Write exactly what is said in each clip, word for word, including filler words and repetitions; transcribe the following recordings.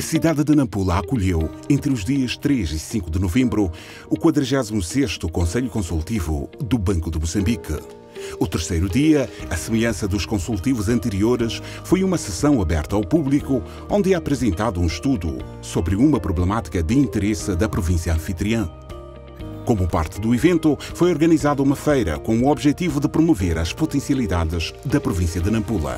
cidade de Nampula acolheu, entre os dias três e cinco de novembro, o quadragésimo sexto Conselho Consultivo do Banco de Moçambique. O terceiro dia, à semelhança dos consultivos anteriores, foi uma sessão aberta ao público, onde é apresentado um estudo sobre uma problemática de interesse da província anfitriã. Como parte do evento, foi organizada uma feira com o objetivo de promover as potencialidades da província de Nampula.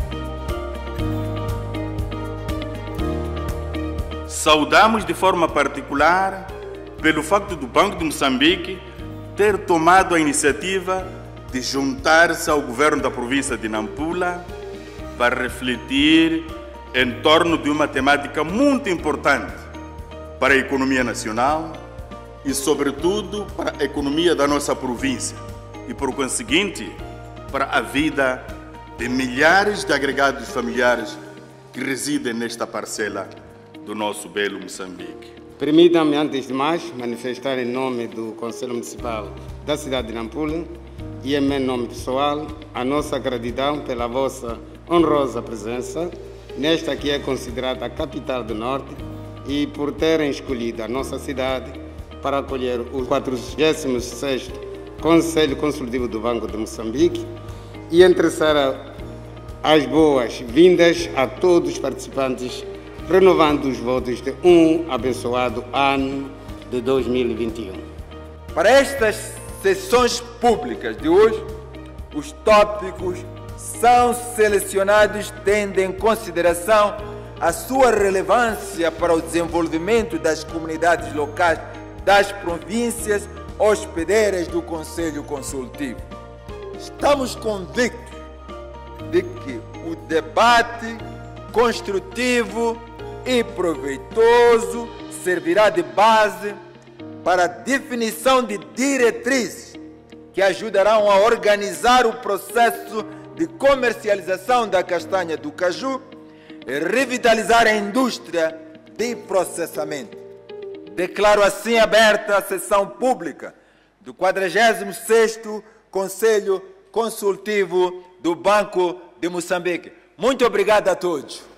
Saudamos de forma particular pelo facto do Banco de Moçambique ter tomado a iniciativa de juntar-se ao governo da província de Nampula para refletir em torno de uma temática muito importante para a economia nacional e, sobretudo, para a economia da nossa província e, por conseguinte, para a vida de milhares de agregados familiares que residem nesta parcela do nosso belo Moçambique. Permitam-me, antes de mais, manifestar em nome do Conselho Municipal da cidade de Nampula e em meu nome pessoal a nossa gratidão pela vossa honrosa presença nesta que é considerada a capital do Norte e por terem escolhido a nossa cidade para acolher o quadragésimo sexto Conselho Consultivo do Banco de Moçambique e endereçar as boas-vindas a todos os participantes, renovando os votos de um abençoado ano de dois mil e vinte e um. Para estas sessões públicas de hoje, os tópicos são selecionados tendo em consideração a sua relevância para o desenvolvimento das comunidades locais das províncias hospedeiras do Conselho Consultivo. Estamos convictos de que o debate construtivo e proveitoso servirá de base para a definição de diretrizes que ajudarão a organizar o processo de comercialização da castanha do caju e revitalizar a indústria de processamento. Declaro assim aberta a sessão pública do quadragésimo sexto Conselho Consultivo do Banco de Moçambique. Muito obrigado a todos.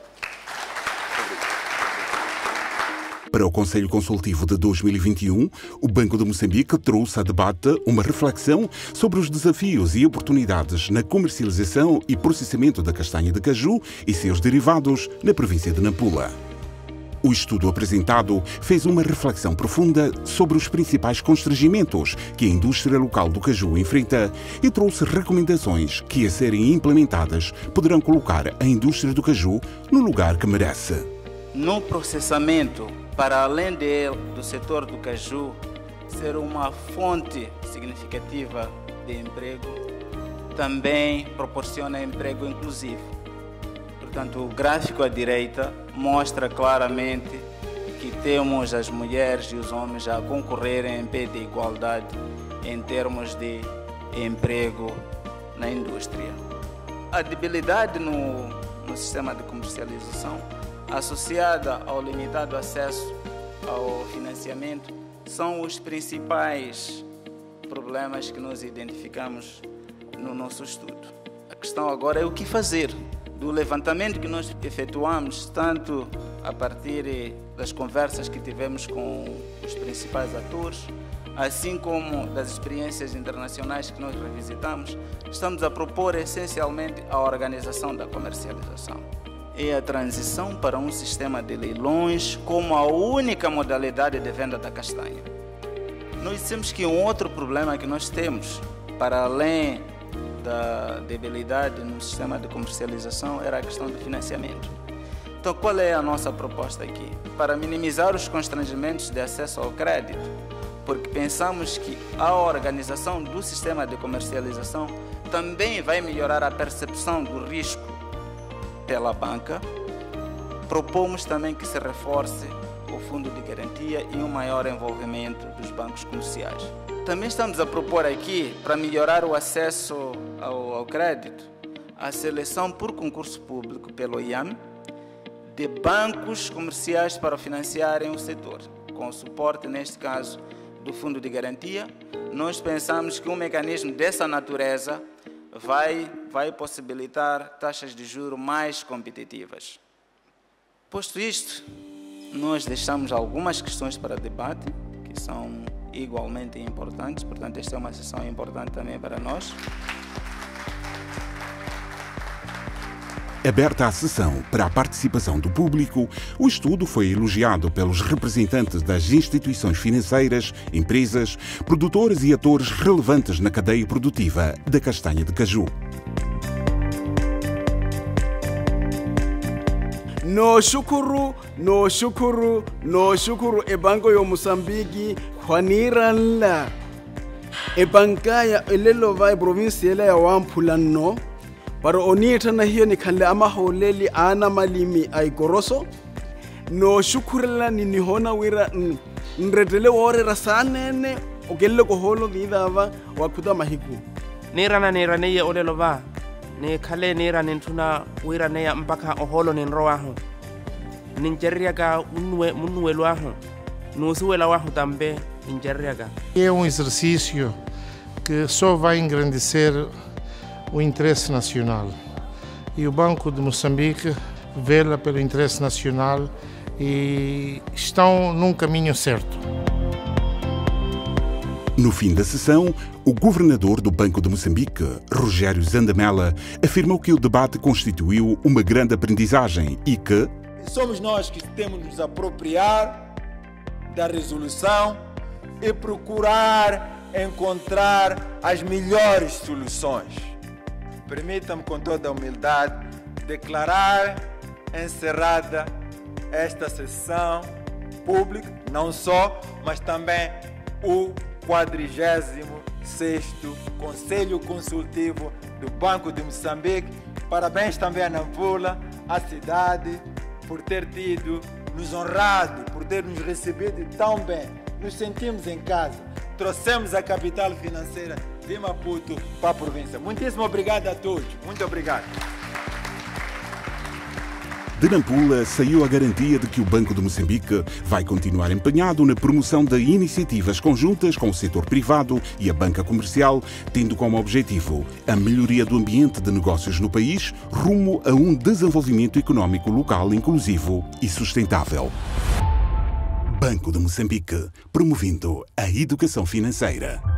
Para o Conselho Consultivo de dois mil e vinte e um, o Banco de Moçambique trouxe a debate uma reflexão sobre os desafios e oportunidades na comercialização e processamento da castanha de caju e seus derivados na província de Nampula. O estudo apresentado fez uma reflexão profunda sobre os principais constrangimentos que a indústria local do caju enfrenta e trouxe recomendações que, a serem implementadas, poderão colocar a indústria do caju no lugar que merece. No processamento, para além de, do setor do caju ser uma fonte significativa de emprego, também proporciona emprego inclusivo. Portanto, o gráfico à direita mostra claramente que temos as mulheres e os homens a concorrerem em pé de igualdade em termos de emprego na indústria. A debilidade no, no sistema de comercialização, associada ao limitado acesso ao financiamento, são os principais problemas que nós identificamos no nosso estudo. A questão agora é o que fazer. Do levantamento que nós efetuamos, tanto a partir das conversas que tivemos com os principais atores, assim como das experiências internacionais que nós revisitamos, estamos a propor essencialmente a organização da comercialização. É a transição para um sistema de leilões como a única modalidade de venda da castanha. Nós dissemos que um outro problema que nós temos, para além da debilidade no sistema de comercialização, era a questão do financiamento. Então, qual é a nossa proposta aqui? Para minimizar os constrangimentos de acesso ao crédito, porque pensamos que a organização do sistema de comercialização também vai melhorar a percepção do risco pela banca, propomos também que se reforce o fundo de garantia e um maior envolvimento dos bancos comerciais. Também estamos a propor aqui, para melhorar o acesso ao, ao crédito, a seleção por concurso público pelo I A M de bancos comerciais para financiarem o setor, com o suporte, neste caso, do fundo de garantia. Nós pensamos que um mecanismo dessa natureza vai, vai possibilitar taxas de juros mais competitivas. Posto isto, nós deixamos algumas questões para debate, que são igualmente importantes, portanto, esta é uma sessão importante também para nós. Aberta a sessão para a participação do público, o estudo foi elogiado pelos representantes das instituições financeiras, empresas, produtores e atores relevantes na cadeia produtiva da castanha de caju. No shukuru, no shukuru, no shukuru e banko yo Moçambique, Juaniranla. E bankaya elelo vai provincia ya Wampulano. Para onita na hiyo ni kale ama holeli ana malimi ay goroso. No shukurela ni nihona wira nredele wore rasanene ogelle ko holo didava wakuda mahiku. Nira na nira ne olelo va. Ne kale nira nintuna wira ne mpaka oholo ni nroaho. Ninjeriaga unwe munwelo aho. Nusuela waho tambe injeriaga. É um exercício que só vai engrandecer o interesse nacional. E o Banco de Moçambique vela pelo interesse nacional e estão num caminho certo. No fim da sessão, o governador do Banco de Moçambique, Rogério Zandamela, afirmou que o debate constituiu uma grande aprendizagem e que somos nós que temos de nos apropriar da resolução e procurar encontrar as melhores soluções. Permita-me, com toda a humildade, declarar encerrada esta sessão pública, não só, mas também o quadragésimo sexto Conselho Consultivo do Banco de Moçambique. Parabéns também a Nampula, à cidade, por ter tido, nos honrado, por ter nos recebido tão bem. Nos sentimos em casa. Trouxemos a capital financeira de Maputo para a província. Muitíssimo obrigado a todos. Muito obrigado. De Nampula saiu a garantia de que o Banco de Moçambique vai continuar empenhado na promoção de iniciativas conjuntas com o setor privado e a banca comercial, tendo como objetivo a melhoria do ambiente de negócios no país, rumo a um desenvolvimento económico local inclusivo e sustentável. Banco de Moçambique, promovendo a educação financeira.